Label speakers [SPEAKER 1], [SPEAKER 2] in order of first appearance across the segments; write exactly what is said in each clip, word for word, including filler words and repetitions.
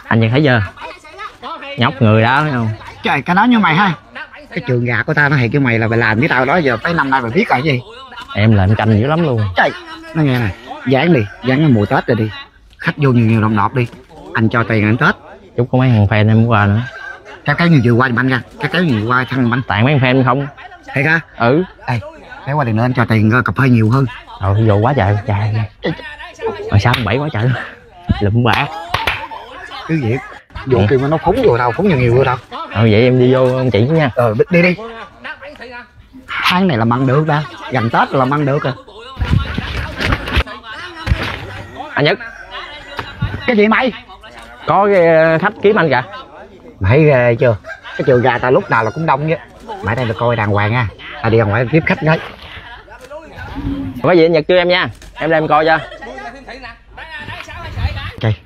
[SPEAKER 1] Anh nhìn thấy chưa? Nhóc người đó thấy không?
[SPEAKER 2] Trời, cái nói như mày ha. Cái trường gà của tao nó hay kêu mày là mày làm với tao đó giờ tới năm nay mày biết rồi gì.
[SPEAKER 1] Em làm canh dữ lắm luôn.
[SPEAKER 2] Trời, nó nghe này, dán đi, dán cái mùa Tết rồi đi. Khách vô nhiều nhiều đồng nọt đi. Anh cho tiền ăn Tết.
[SPEAKER 1] Chút có mấy thằng fan em qua nữa.
[SPEAKER 2] Cái kéo nhiều vừa qua giùm anh ra. Cái kéo nhiều qua thằng bánh
[SPEAKER 1] tặng mấy thằng fan không?
[SPEAKER 2] Thiệt hả?
[SPEAKER 1] Ừ.
[SPEAKER 2] Ê, kéo qua tiền nữa anh cho tiền cà phê nhiều hơn.
[SPEAKER 1] Rồi vô quá trời, trời. Mà sao bảy quá trời. Lụm bạc.
[SPEAKER 2] Cứ việc. Vô kia mà nó khúng vô đâu, khúng nhiều nhiều vô đâu.
[SPEAKER 1] Ờ vậy em đi vô ông chị nha.
[SPEAKER 2] Ờ đi đi. Tháng này là ăn được đó, gần Tết là ăn được rồi.
[SPEAKER 1] Anh Nhất.
[SPEAKER 2] Cái gì mày?
[SPEAKER 1] Có cái khách kiếm anh kìa.
[SPEAKER 2] Mày ghê chưa? Cái trường gà tao lúc nào là cũng đông chứ. Mày đây là coi đàng hoàng nha. Tao đi ra ngoài tiếp khách đấy.
[SPEAKER 1] Có gì anh Nhật cho em nha. Em đem coi cho.
[SPEAKER 2] Trời.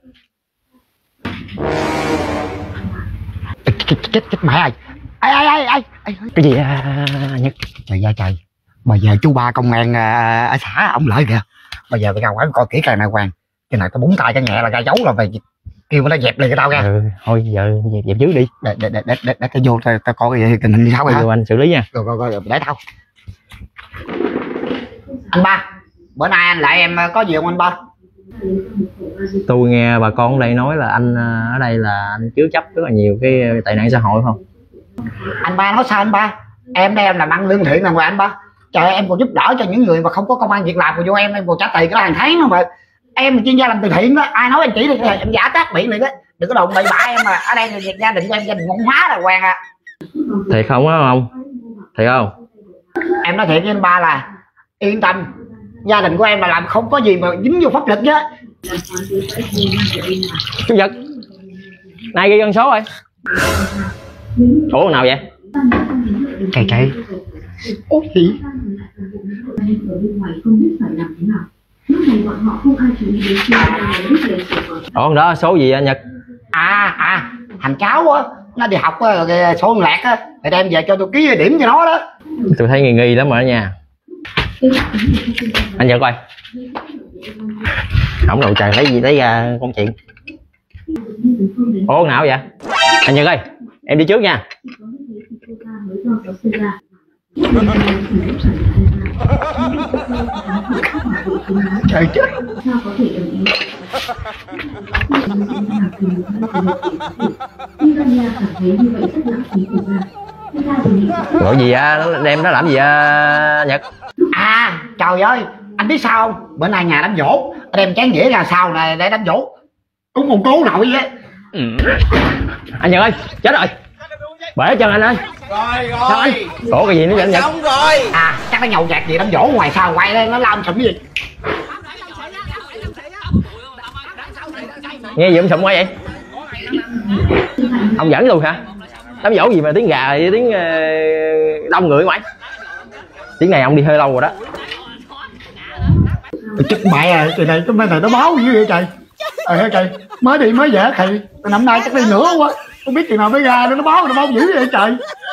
[SPEAKER 2] Chết chết chết mẹ ơi. Ai ai ai ai.
[SPEAKER 1] Cái gì à, Nhật?
[SPEAKER 2] Trời ơi trời. Bây giờ chú ba công an ở xã ông Lợi kìa. Bây giờ phải ra ngoài coi kỹ càng đàng hoàng. Cái này tao búng tay cái nhẹ là ra dấu là về kêu nó dẹp liền cái tao ra.
[SPEAKER 1] Ừ, thôi giờ dẹp, dẹp dưới đi.
[SPEAKER 2] Để để để để để, để tao vô tao, tao coi cái tình hình như sao vậy.
[SPEAKER 1] Vô anh xử lý nha.
[SPEAKER 2] Rồi rồi rồi để tao. Anh Ba, bữa nay anh lại em có gì không anh Ba?
[SPEAKER 1] Tôi nghe bà con ở đây nói là anh ở đây là anh chứa chấp rất là nhiều cái tệ nạn xã hội không?
[SPEAKER 2] Anh Ba nói sao anh Ba? Em đây em làm ăn lương thiện làm ngoài anh Ba. Trời em còn giúp đỡ cho những người mà không có công ăn việc làm của vô em em còn trả tiền cái hàng tháng nữa mà. Em là chuyên gia làm từ thiện đó, ai nói anh chỉ thì em giả tác miệng này đó. Đừng có đụng bậy bạ em mà ở đây là gia đình của em gia đình ngon hóa là hoàng à.
[SPEAKER 1] Thiệt không á không? Thiệt không?
[SPEAKER 2] Em nói thiệt với anh Ba là yên tâm, gia đình của em là làm không có gì mà dính vô pháp luật chứ.
[SPEAKER 1] Chú Vật, nay ghi con số rồi. Ủa nào vậy?
[SPEAKER 2] Trời trời. Ủa gì?
[SPEAKER 1] Ủa đó số gì anh Nhật?
[SPEAKER 2] À à thằng cháu á, nó đi học á, số con lạc á, thì đem về cho tôi ký điểm cho nó đó.
[SPEAKER 1] Tôi thấy nghi nghi lắm rồi đó nha. Anh Nhật coi. Không đâu trời, lấy gì lấy ra công chuyện. Ủa nào vậy? Anh Nhật ơi, em đi trước nha.
[SPEAKER 2] Trời chết.
[SPEAKER 1] Gọi gì á, nó đem nó làm gì á Nhật?
[SPEAKER 2] À trời ơi, anh biết sao không? Bữa nay nhà đám giỗ, đem chén dĩa ra sau này để đám giỗ. Cũng còn cố nội vậy.
[SPEAKER 1] Ừ. Anh Nhật ơi, chết rồi. Bể chân anh ơi.
[SPEAKER 3] Rồi rồi.
[SPEAKER 1] Ủa cái gì nữa anh Nhật?
[SPEAKER 3] Xong rồi.
[SPEAKER 2] À chắc nó nhậu nhạt gì đám giỗ ngoài sao quay lên nó lao sụm cái gì.
[SPEAKER 1] Nghe gì ông sụm quá vậy? Ông dẫn luôn hả? Đám dỗ gì mà tiếng gà với tiếng uh, đông người ngoài. Tiếng này ông đi hơi lâu rồi đó.
[SPEAKER 2] Chết mẹ à, trời này cái mấy này nó báo dữ vậy trời. Trời ơi trời, mới đi mới về thầy, năm nay chắc đi nữa quá. Không biết chừng nào mới ra nó báo nó báo dữ vậy trời.